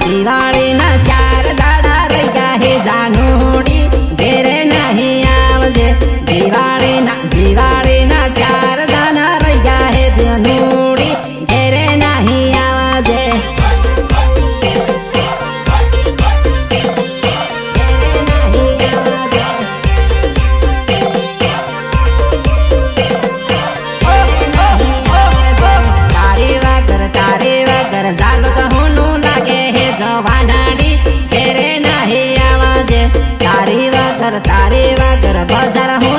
दिवाळी ना 4 दाड़ा रही गए जानूड़ी घेरे नहीं आवजे। दिवाळी ना 4 दाना रही गए जानूड़ी घेरे नहीं आवजे। जालो कहूनु लागे है जवानाड़ी घेरे नहीं आवाजे। तारी वागर बाजार हूँ